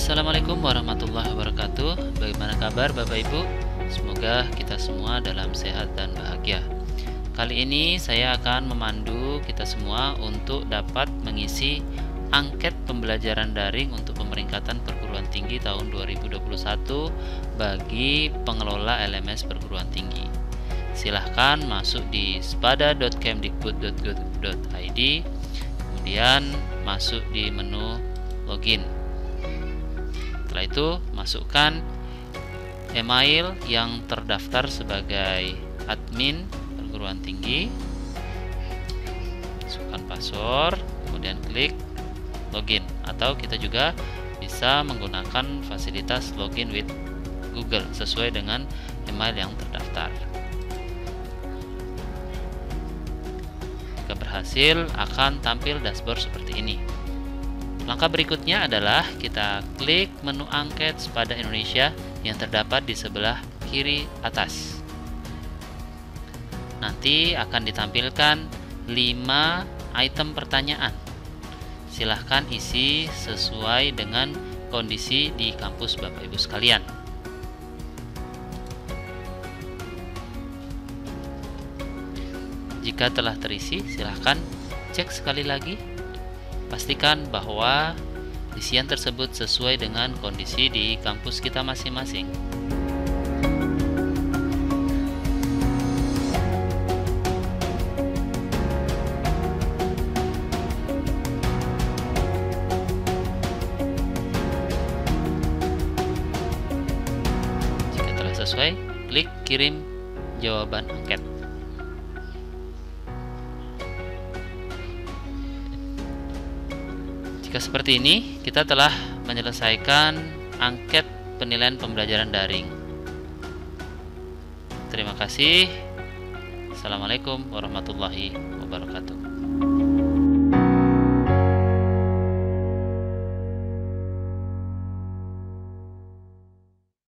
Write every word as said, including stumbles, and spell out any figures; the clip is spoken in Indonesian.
Assalamualaikum warahmatullahi wabarakatuh. Bagaimana kabar Bapak Ibu? Semoga kita semua dalam sehat dan bahagia. Kali ini saya akan memandu kita semua untuk dapat mengisi angket pembelajaran daring untuk pemeringkatan perguruan tinggi tahun dua ribu dua puluh satu bagi pengelola L M S perguruan tinggi. Silahkan masuk di spada dot kemdikbud dot go dot i d, kemudian masuk di menu login. Setelah itu masukkan email yang terdaftar sebagai admin perguruan tinggi, masukkan password, kemudian klik login, atau kita juga bisa menggunakan fasilitas login with Google sesuai dengan email yang terdaftar. Jika berhasil, akan tampil dashboard seperti ini. Langkah berikutnya adalah kita klik menu angket Spada Indonesia yang terdapat di sebelah kiri atas. Nanti akan ditampilkan lima item pertanyaan. Silahkan isi sesuai dengan kondisi di kampus Bapak Ibu sekalian. Jika telah terisi, silahkan cek sekali lagi. Pastikan bahwa isian tersebut sesuai dengan kondisi di kampus kita masing-masing. Jika telah sesuai, klik kirim jawaban angket. Jika seperti ini, kita telah menyelesaikan angket penilaian pembelajaran daring. Terima kasih. Assalamualaikum warahmatullahi wabarakatuh.